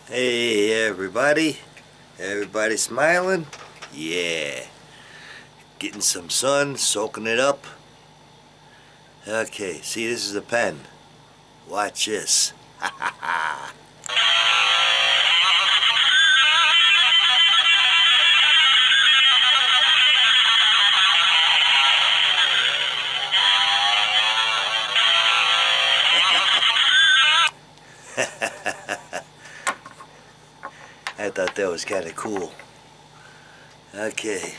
Hey everybody, everybody smiling? Yeah. Getting some sun, soaking it up. Okay, see, this is a pen. Watch this. Ha ha ha. I thought that was kind of cool. Okay.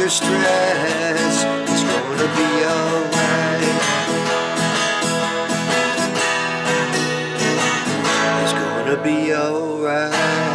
stress. It's gonna be alright. It's gonna be alright.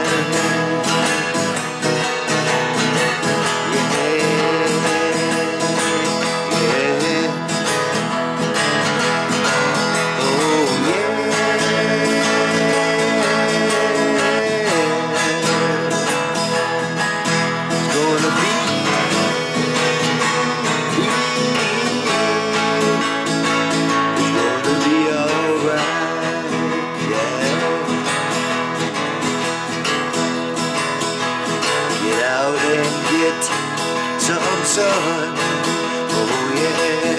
Some sun, oh yeah.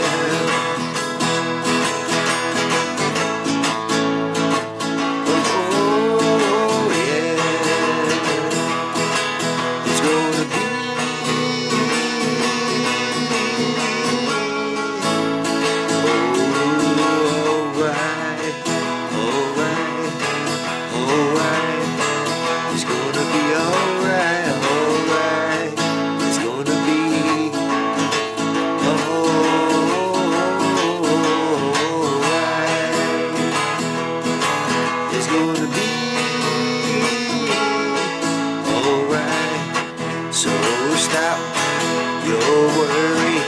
Oh yeah. It's gonna be alright, alright, alright. It's gonna be alright, alright. It's gonna be so stop your worry,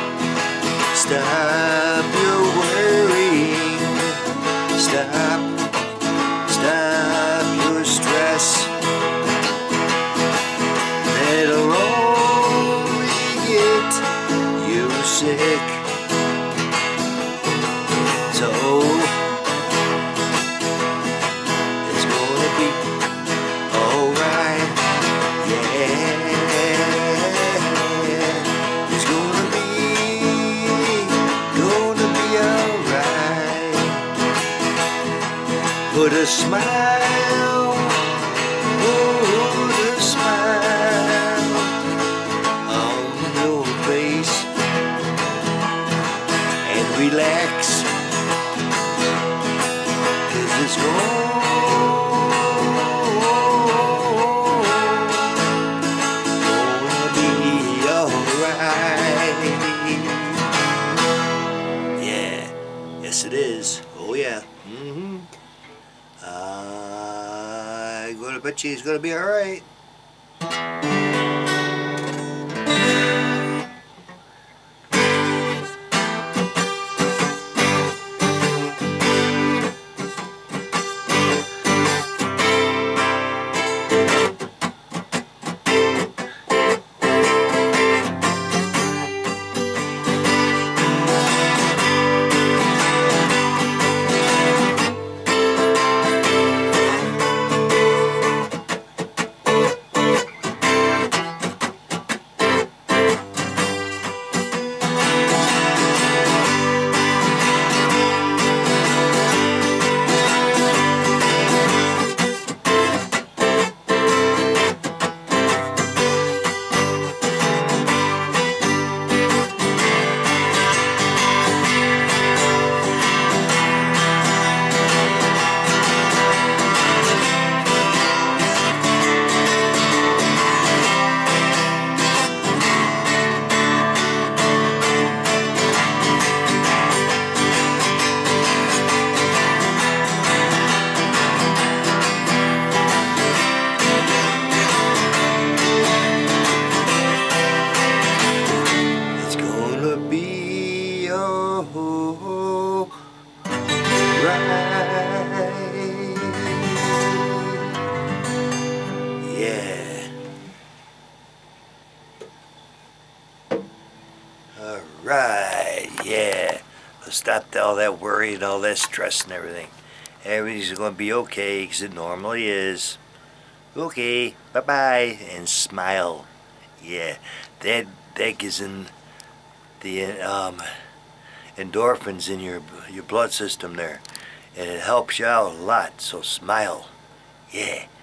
stop your worrying, stop your stress. That'll only get you sick. So it's gonna be alright, yeah. Put a smile, put a smile on your face and relax, 'cause it's gonna be alright. Yeah, yes it is. Oh yeah. I'm gonna bet you he's gonna be alright. Alright, yeah. Stop all that worry and all that stress and everything. Everything's going to be okay, because it normally is. Okay, bye-bye, and smile. Yeah, that gives in the endorphins in your blood system there. And it helps you out a lot, so smile. Yeah.